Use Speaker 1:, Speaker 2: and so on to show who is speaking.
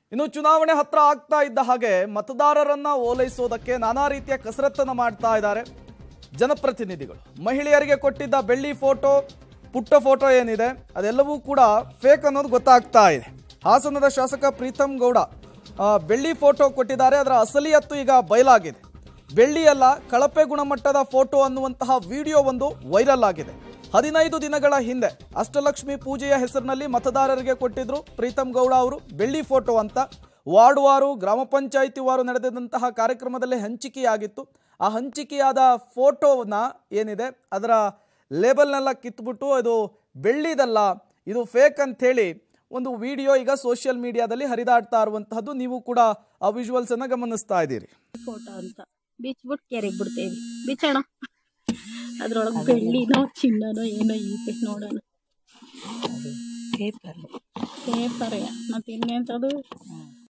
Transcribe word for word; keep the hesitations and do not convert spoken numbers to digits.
Speaker 1: ಇನ್ನು ಚುನಾವಣೆ ಹತ್ರ ಆಗ್ತಾ ಇದ್ದ ಹಾಗೆ ಮತದಾರರನ್ನ ಓಲೈಸೋದಕ್ಕೆ ನಾನಾ ರೀತಿಯ ಕಸರತ್ತನ್ನು ಮಾಡ್ತಾ ಇದ್ದಾರೆ ಜನಪ್ರತಿನಿಧಿಗಳು. ಮಹಿಳೆಯರಿಗೆ ಕೊಟ್ಟಿದ್ದ ಬೆಳ್ಳಿ ಫೋಟೋ, ಪುಟ್ಟ ಫೋಟೋ ಏನಿದೆ ಅದೆಲ್ಲವೂ ಕೂಡ ಫೇಕ್ ಅನ್ನೋದು ಗೊತ್ತಾಗ್ತಾ ಇದೆ. ಹಾಸನದ ಶಾಸಕ ಪ್ರೀತಮ್ ಗೌಡ ಬೆಳ್ಳಿ ಫೋಟೋ ಕೊಟ್ಟಿದ್ದಾರೆ. ಅದರ ಅಸಲಿಯತ್ತು ಈಗ ಬಯಲಾಗಿದೆ. ಬೆಳ್ಳಿಯಲ್ಲ, ಕಳಪೆ ಗುಣಮಟ್ಟದ ಫೋಟೋ ಅನ್ನುವಂತಹ ವಿಡಿಯೋ ಒಂದು ವೈರಲ್ ಆಗಿದೆ. ಹದಿನೈದು ದಿನಗಳ ಹಿಂದೆ ಅಷ್ಟಲಕ್ಷ್ಮಿ ಪೂಜೆಯ ಹೆಸರಿನಲ್ಲಿ ಮತದಾರರಿಗೆ ಕೊಟ್ಟಿದ್ರು ಪ್ರೀತಮ್ ಗೌಡ ಅವರು ಬೆಳ್ಳಿ ಫೋಟೋ ಅಂತ. ವಾರ್ಡ್ ವಾರು, ಗ್ರಾಮ ಪಂಚಾಯಿತಿ ವಾರು ನಡೆದಂತಹ ಕಾರ್ಯಕ್ರಮದಲ್ಲಿ ಹಂಚಿಕೆಯಾಗಿತ್ತು. ಆ ಹಂಚಿಕೆಯಾದ ಫೋಟೋನ ಏನಿದೆ ಅದರ ಲೇಬಲ್ನೆಲ್ಲ ಕಿತ್ಬಿಟ್ಟು ಅದು ಬೆಳ್ಳಿದಲ್ಲ, ಇದು ಫೇಕ್ ಅಂಥೇಳಿ ಒಂದು ವಿಡಿಯೋ ಈಗ ಸೋಷಿಯಲ್ ಮೀಡಿಯಾದಲ್ಲಿ ಹರಿದಾಡ್ತಾ ಇರುವಂತಹದ್ದು. ನೀವು ಕೂಡ ಆ ವಿಜುವಲ್ಸ್ ಅನ್ನ ಗಮನಿಸ್ತಾ ಇದ್ದೀರಿ.
Speaker 2: ಫೋಟೋ ಅಂತ ಬಿಚ್ಬಿಟ್ಟು ಕೆರೆಗೆ ಬಿಡ್ತೇವೆ, ಬಿಚ್ಚೋಣ. ಅದ್ರೊಳಗೆ ಬೆಳ್ಳಿನೋ ಚಿನ್ನನೋ ಏನೋ ಇದೆ ನೋಡೋಣ. ಪೇಪರ್ ಪೇಪರ್ ಮತ್ತೆ ಇನ್ನೆಂಥದ್ದು